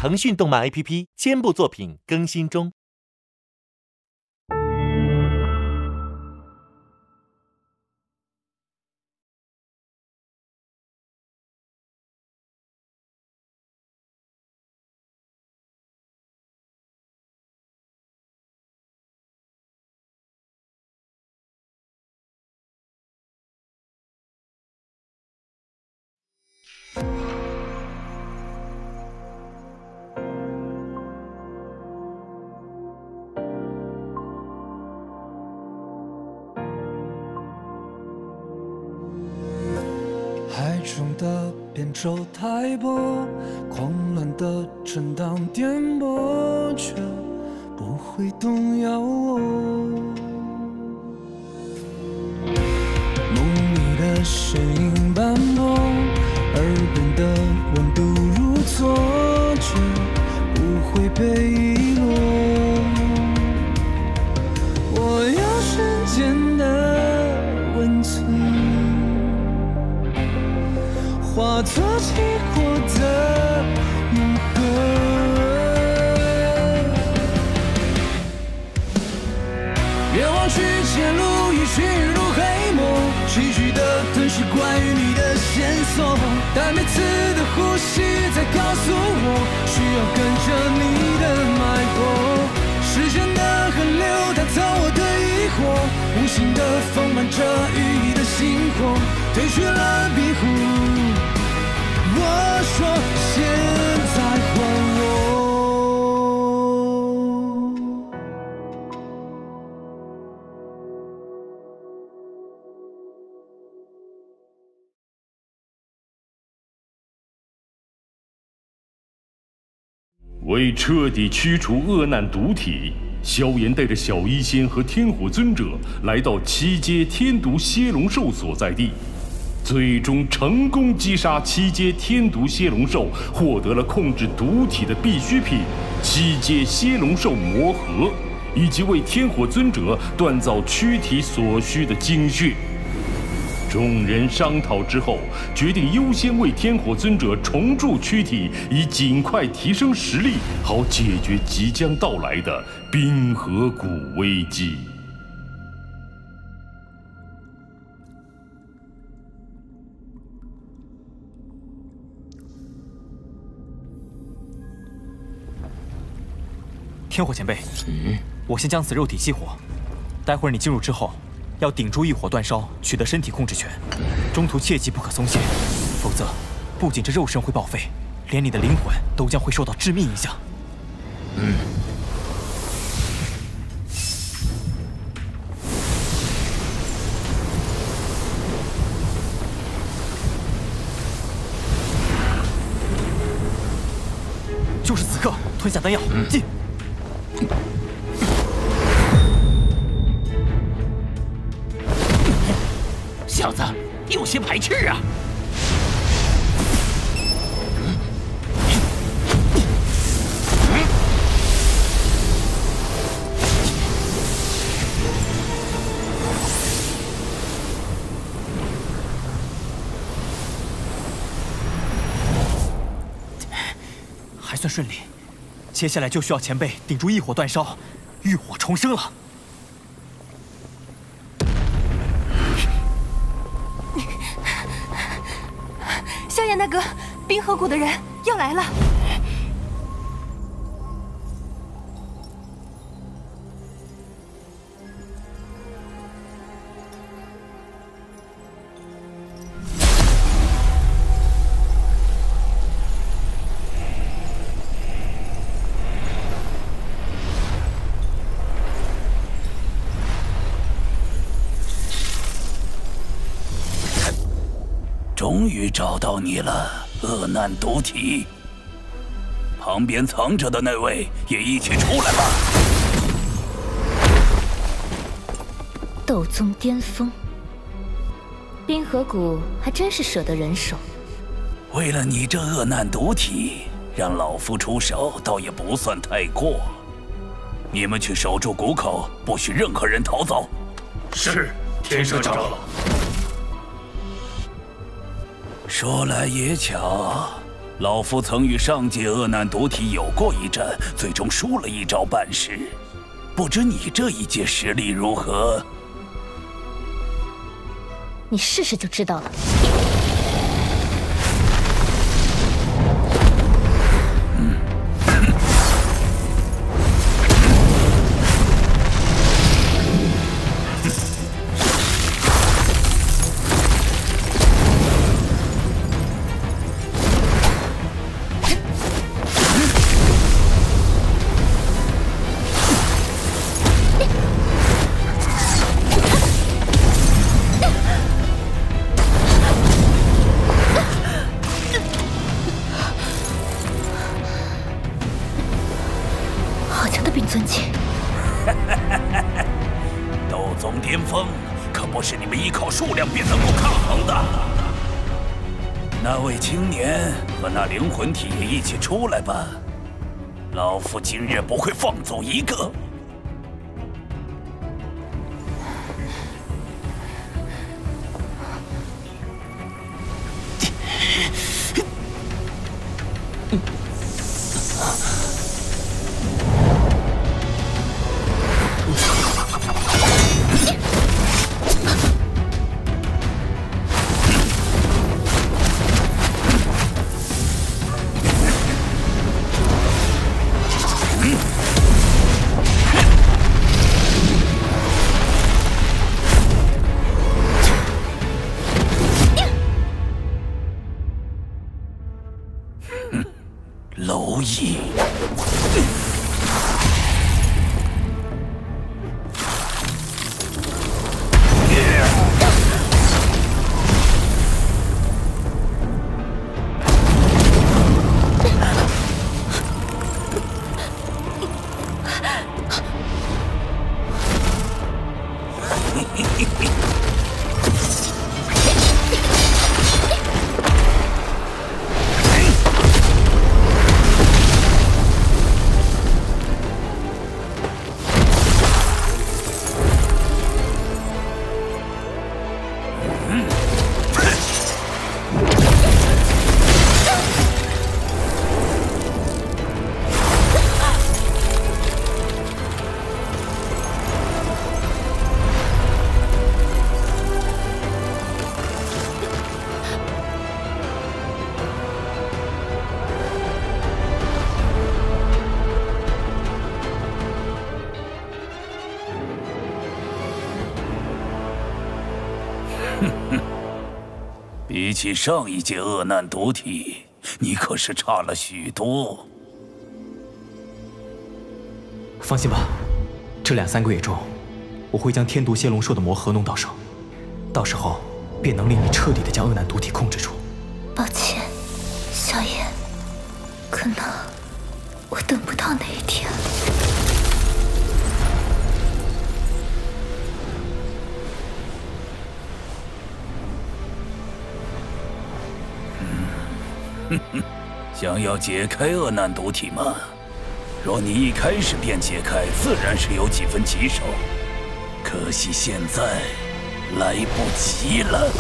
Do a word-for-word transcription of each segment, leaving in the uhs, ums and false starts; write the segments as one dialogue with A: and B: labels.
A: 腾讯动漫 A P P 肩部作品更新中。
B: 海中的扁舟抬簸，狂乱的震荡颠簸，却不会动摇我。梦里的身影斑驳，耳边的温度如错觉，不会被遗落。我有瞬间的温存，化作起火的永恒。别忘去前路已迅如黑魔，崎岖的吞噬关于你的线索，但每次的呼吸在告诉我，需要跟着你的脉搏。时间的河流它藏我的疑惑，无形的丰满着羽翼的星火，褪去了庇护。我说现在还我。
C: 为彻底驱除恶难毒体，萧炎带着小医仙和天火尊者来到七阶天毒蝎龙兽所在地，最终成功击杀七阶天毒蝎龙兽，获得了控制毒体的必需品七阶蝎龙兽魔核，以及为天火尊者锻造躯体所需的精血。众人商讨之后，决定优先为天火尊者重铸躯体，以尽快提升实力，好解决即将到来的冰河谷危机。
D: 天火前辈，嗯，我先将此肉体激活，待会儿你进入之后，要顶住异火煅烧，取得身体控制权。中途切记不可松懈，否则不仅这肉身会报废，连你的灵魂都将会受到致命影响。嗯。就是此刻，吞下丹药，嗯、进。
E: 小子，有些排斥啊！
D: 还算顺利，接下来就需要前辈顶住异火煅烧，浴火重生了。
F: 萧炎大哥，冰河谷的人要来了。
E: 终于找到你了，恶难毒体。旁边藏着的那位也一起出来吧。
G: 斗宗巅峰，冰河谷还真是舍得人手。
E: 为了你这恶难毒体，让老夫出手倒也不算太过。你们去守住谷口，不许任何人逃走。
H: 是，天社长老。
E: 说来也巧， 老夫曾与上界恶难毒体有过一战，最终输了一招半式。不知你这一届实力如何？
G: 你试试就知道了。
E: 斗宗巅峰可不是你们依靠数量便能够抗衡的。那位青年和那灵魂体也一起出来吧，老夫今日不会放走一个。蝼蚁。比起上一届恶难毒体，你可是差了许多。
D: 放心吧，这两三个月中，我会将天毒蝎龙兽的魔核弄到手，到时候便能令你彻底的将恶难毒体控制住。
G: 抱歉，萧炎，可能我等不到那一天。
E: 哼哼，想要解开恶难毒体吗？若你一开始便解开，自然是有几分棘手。可惜现在来不及了。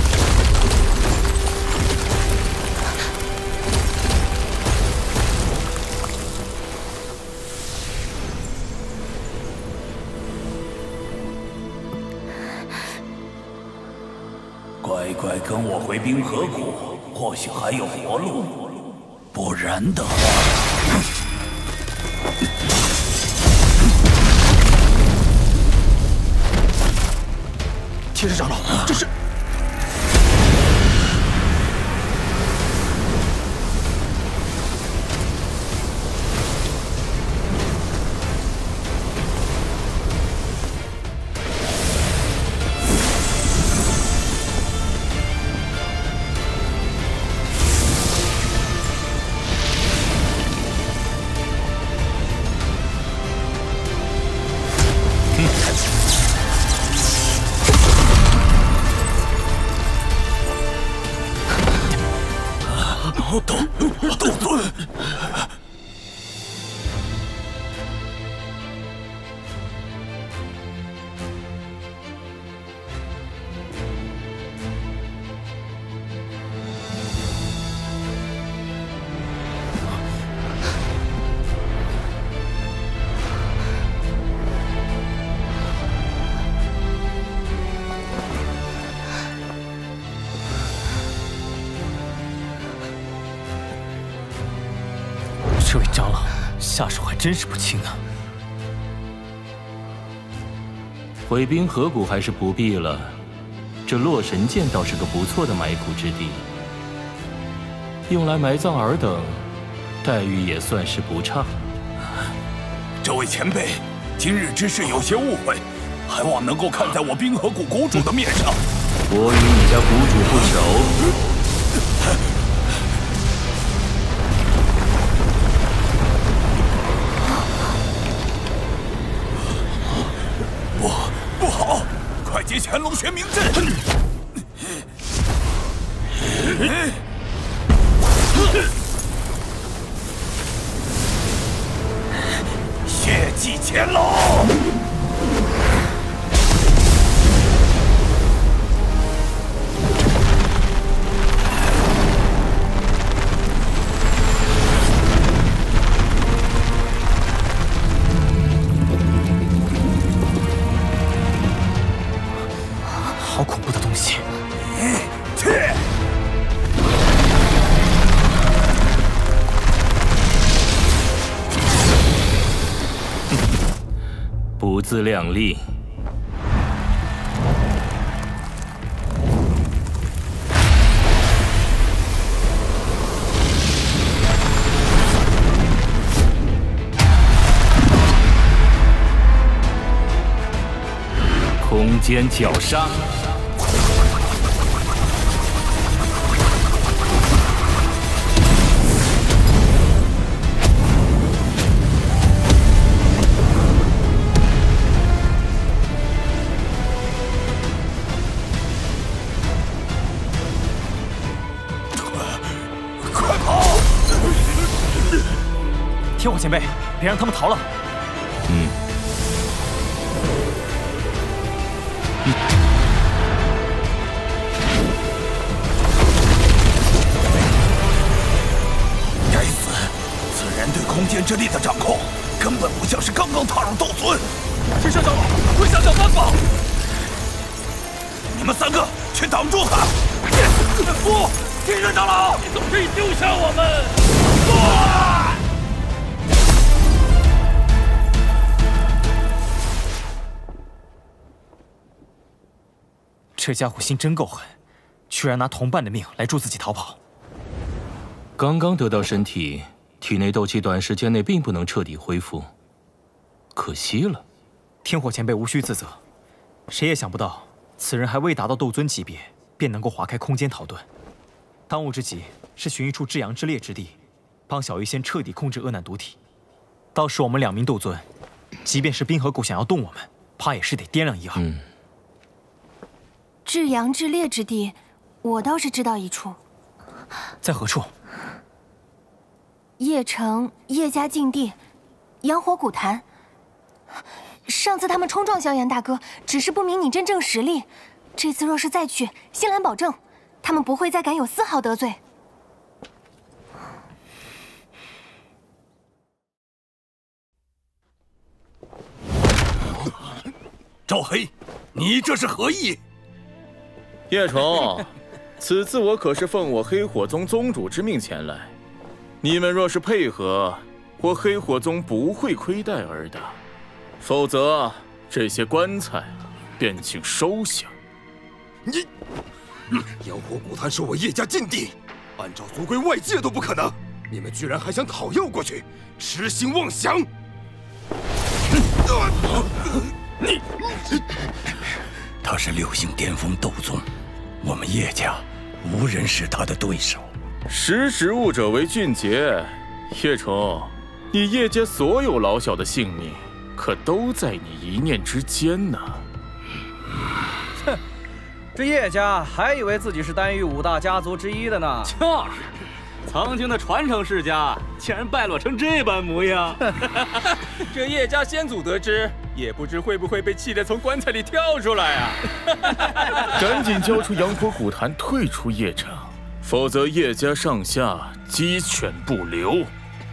E: 乖乖跟我回冰河谷。或许还有活路，不然的话，
H: 天使长老，这是。
D: 下手还真是不轻啊！
I: 回冰河谷还是不必了，这洛神剑倒是个不错的埋骨之地，用来埋葬尔等，待遇也算是不差。
E: 这位前辈，今日之事有些误会，还望能够看在我冰河谷谷主的面上。
I: 我与你家谷主不熟。
E: 结乾隆玄冥阵，血祭乾隆。
D: 好恐怖的东西！
E: 去！
I: 不自量力。空间绞杀。
D: 天火前辈，别让他们逃了。
I: 嗯。
E: 该死！此人对空间之力的掌控，根本不像是刚刚踏入斗尊。
H: 天上长老，快想想办法！
E: 你们三个去挡住他！
H: 不，天上长老，你怎么可以丢下我们？不！
D: 这家伙心真够狠，居然拿同伴的命来助自己逃跑。
I: 刚刚得到身体，体内斗气短时间内并不能彻底恢复，可惜了。
D: 天火前辈无需自责，谁也想不到此人还未达到斗尊级别，便能够划开空间逃遁。当务之急是寻一处至阳之烈之地，帮小医仙彻底控制恶难毒体。到时我们两名斗尊，即便是冰河谷想要动我们，怕也是得掂量一二。
I: 嗯。
F: 至阳至烈之地，我倒是知道一处。
D: 在何处？
F: 叶城叶家禁地，阳火古潭。上次他们冲撞萧炎大哥，只是不明你真正实力。这次若是再去，仙兰保证，他们不会再敢有丝毫得罪。
E: 赵黑，你这是何意？
J: 叶虫，此次我可是奉我黑火宗宗主之命前来，你们若是配合，我黑火宗不会亏待尔的，否则这些棺材便请收下。
K: 你，阳火古潭是我叶家禁地，按照族规外界都不可能，你们居然还想讨要过去，痴心妄想！
E: 你，他是六星巅峰斗宗。 我们叶家无人是他的对手。
J: 识时务者为俊杰，叶虫，你叶家所有老小的性命，可都在你一念之间呢。
L: 哼，这叶家还以为自己是丹域五大家族之一的呢。
M: 就是，曾经的传承世家，竟然败落成这般模样。
L: 这叶家先祖得知。 也不知会不会被气得从棺材里跳出来啊！
J: 赶紧交出阳火古潭，退出叶城，否则叶家上下鸡犬不留。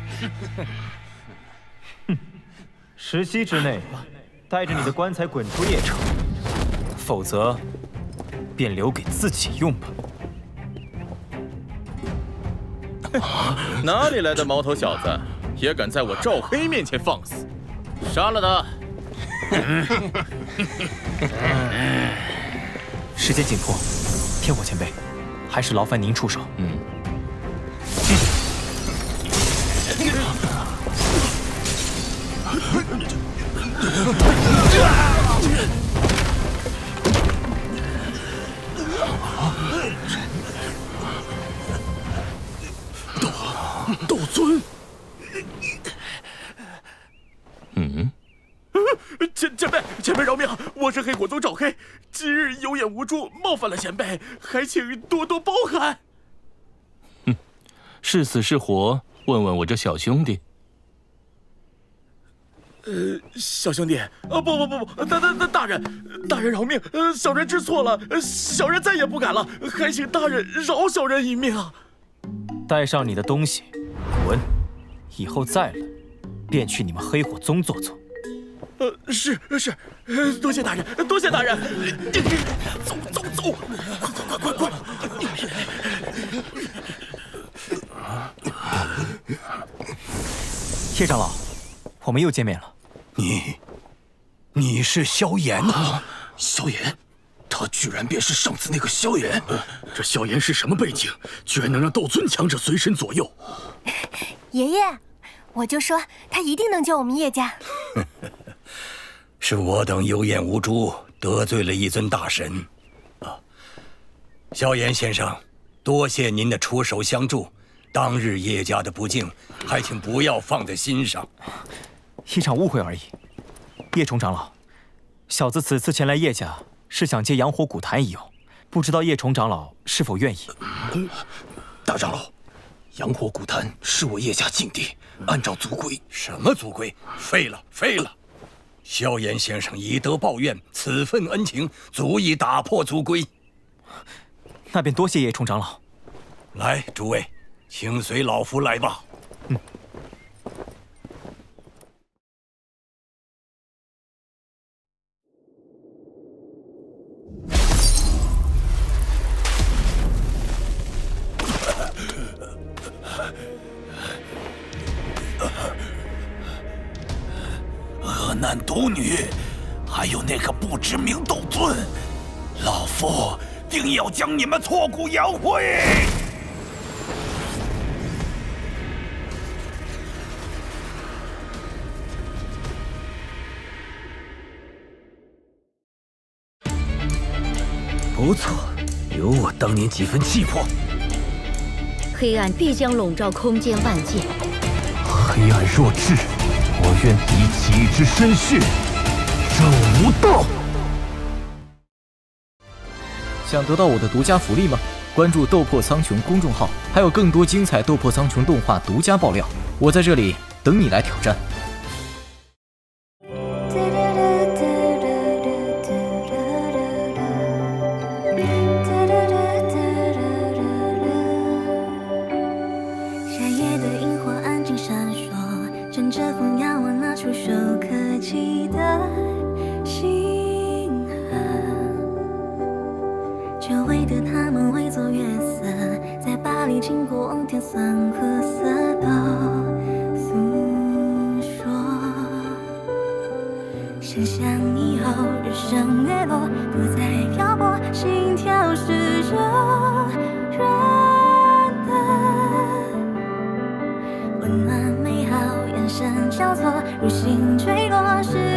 D: 哼，十息之内，带着你的棺材滚出叶城，否则便留给自己用吧。
J: 哪里来的毛头小子， 也敢在我赵黑面前放肆，杀了他！
D: 时间紧迫，天火前辈，还是劳烦您出手。
I: 嗯。
E: 斗斗尊，
I: 嗯，
H: 前前辈，前辈饶命！我是黑火宗赵黑，今日有眼无珠，冒犯了前辈，还请多多包涵。
I: 哼，是死是活，问问我这小兄弟。
H: 呃，小兄弟，啊不不不不，大大大大人，大人饶命！呃，小人知错了，小人再也不敢了，还请大人饶小人一命。
D: 带上你的东西，滚！以后再来，便去你们黑火宗坐坐。
H: 呃，是是，呃，多谢大人，多谢大人。走走走，快快快快快！
D: 叶长老，我们又见面了。
E: 你，你是萧炎啊？萧炎，他居然便是上次那个萧炎。这萧炎是什么背景？居然能让斗尊强者随身左右？
F: 爷爷，我就说他一定能救我们叶家。
E: 是我等有眼无珠，得罪了一尊大神。啊，萧炎先生，多谢您的出手相助。当日叶家的不敬，还请不要放在心上。
D: 一场误会而已。叶崇长老，小子此次前来叶家，是想借阳火古坛一游，不知道叶崇长老是否愿意？
E: 大长老，阳火古坛是我叶家禁地，按照族规。什么族规？废了，废了！萧炎先生以德报怨，此份恩情足以打破族规。
D: 那便多谢叶崇长老。
E: 来，诸位，请随老夫来吧。
D: 嗯。
E: 恶难独女，还有那个不知名斗尊，老夫定要将你们挫骨扬灰！不错，有我当年几分气魄。
G: 黑暗必将笼罩空间万界。
E: 黑暗若至，我愿抵己之身血，证无道。
N: 想得到我的独家福利吗？关注“斗破苍穹”公众号，还有更多精彩《斗破苍穹》动画独家爆料。我在这里等你来挑战。
O: 久违的他们会做月色，在巴黎经过天酸褐色的诉说。想象以后日升月落，不再漂泊，心跳是热热的，温暖美好眼神交错，如星坠落时。